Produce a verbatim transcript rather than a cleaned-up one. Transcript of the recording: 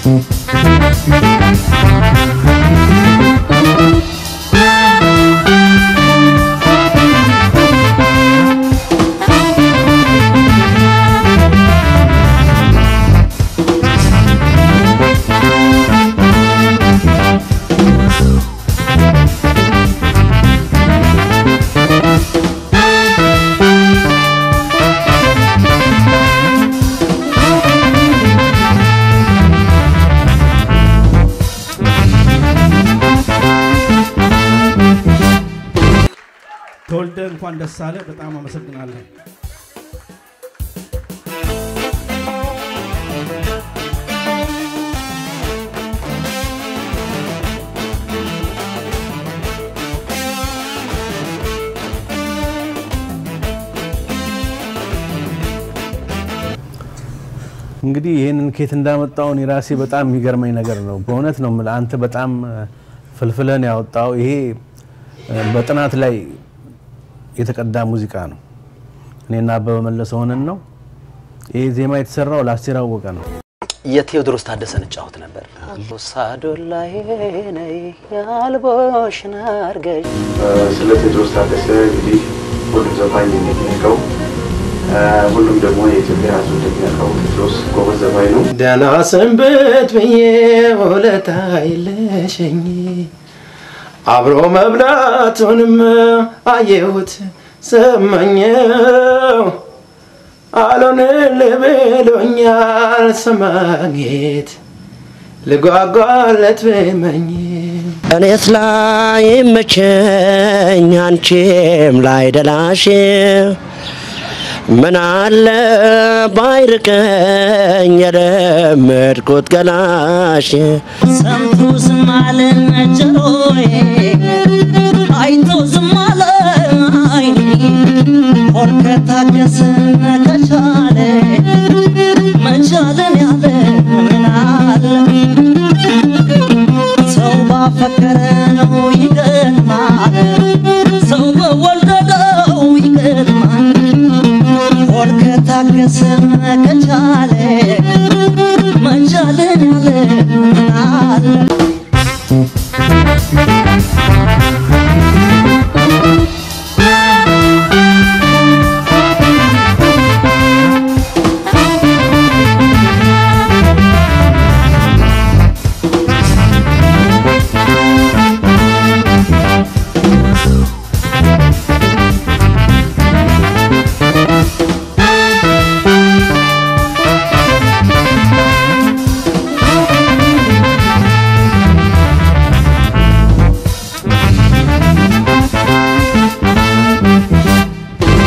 ተወልደ እንኳን ደስ አለ በጣም አመሰግናለሁ እንግዲህ ይሄንን ኬት እንዳመጣው ነው ራሴ በጣም የሚገርመኝ ነገር ነው በእውነት ነው ማለት አንተ በጣም ፍልፍለን ያወጣው ይሄ በጥናት ላይ የተቀዳ ሙዚቃ ነው እኔና አበበ መለሰ ሆነን ነው ይሄ ዜማ የተሰራው ላስቴር አወቀ ነው የቴዎድሮስ ታደሰን ጫውት ነበር ሳዶላዬ ነይ ያልቦሽና አርገኝ ስለ ቴዎድሮስ ታደሰ እንግዲህ ሁሉም ዘፋኝ የሚያውቀው ሁሉም ደግሞ የኢትዮጵያ ሕዝብ እንደሚያውቀው ቴዎድሮስ ጎበዝ ዘፋኝ ነው ደህና ሰንበት ብዬ ወለታ ይለሽኝ አብሮ መብላቱንም አየሁት ሰማኘው አሎን ለበሎኛል ሰማጌት ለጓጓለት በመኝ እኔስ ላይ መቸኝ አንቺም ላይ ደላሽ ምን አለ ባይርቀኝ የለመድኩት ገላሽ ሰምቶ ዝም አለ ጆሮዬ አይቶ ዝም አለ አይኔ ወርከታገሰ ከቻለ መቻለን ያለ ምን አለ ሰው ባፈቀረ ነው ይገርማል ሰው በወለደው ይገርማል ወርከታገሰ ከቻለ